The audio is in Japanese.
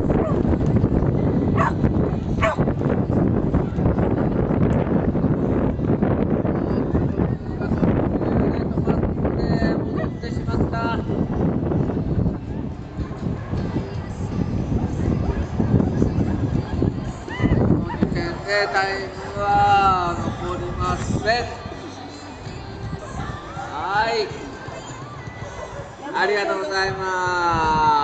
タイムは残りません。はい、ありがとうございます。